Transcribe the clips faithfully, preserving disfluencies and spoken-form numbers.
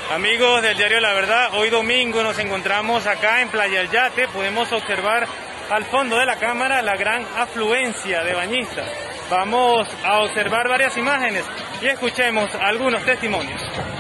Amigos del diario La Verdad, hoy domingo nos encontramos acá en Playa El Yate. Podemos observar al fondo de la cámara la gran afluencia de bañistas. Vamos a observar varias imágenes y escuchemos algunos testimonios.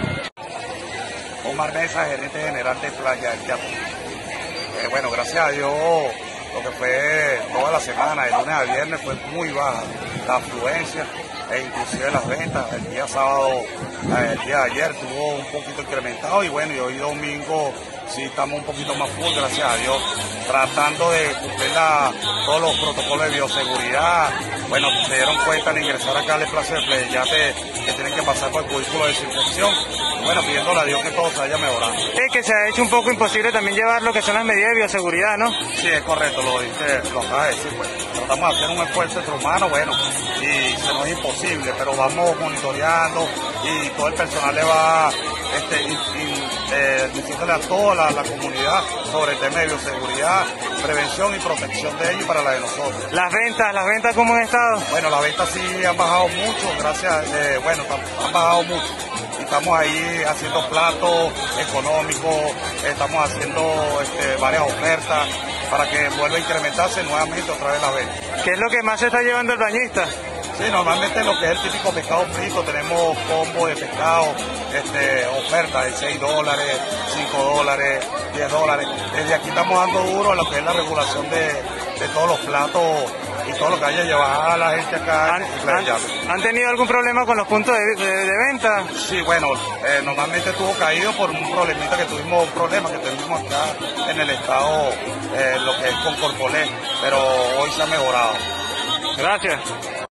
Omar Mesa, gerente general de Playa El Yate. Eh, bueno, gracias a Dios, lo que fue toda la semana, de lunes a viernes, fue muy baja la afluencia e inclusive las ventas. El día sábado, eh, el día de ayer tuvo un poquito incrementado y bueno, y hoy domingo sí estamos un poquito más full, gracias a Dios, tratando de cumplir la, todos los protocolos de bioseguridad. Bueno, se dieron cuenta al ingresar acá al Plaza de Playa El Yate que tienen que pasar por el cubículo de desinfección. Bueno, pidiéndole a Dios que todo se vaya mejorando. Es que se ha hecho un poco imposible también llevar lo que son las medidas de bioseguridad, ¿no? Sí, es correcto, lo dice, lo acaba de decir, pues. Tratamos de hacer un esfuerzo entre humanos, bueno, y se nos es imposible, pero vamos monitoreando y todo el personal le va este, y, y, eh, diciéndole a toda la, la comunidad sobre el tema de bioseguridad, prevención y protección de ellos y para la de nosotros. Las ventas, las ventas ¿cómo han estado? Bueno, las ventas sí han bajado mucho, gracias, eh, bueno, han bajado mucho. Estamos ahí haciendo platos económicos, estamos haciendo este, varias ofertas para que vuelva a incrementarse nuevamente otra vez la venta. ¿Qué es lo que más se está llevando el bañista? Sí, normalmente lo que es el típico pescado frito, tenemos combo de pescado, este, ofertas de seis dólares, cinco dólares, diez dólares. Desde aquí estamos dando duro a lo que es la regulación de, de todos los platos y todo lo que haya llevado a la gente acá. ¿Han, han, ¿Han tenido algún problema con los puntos de, de, de venta? Sí, bueno, eh, normalmente estuvo caído por un problemita que tuvimos, un problema que tuvimos acá en el estado, eh, lo que es con Corpolé, pero hoy se ha mejorado. Gracias.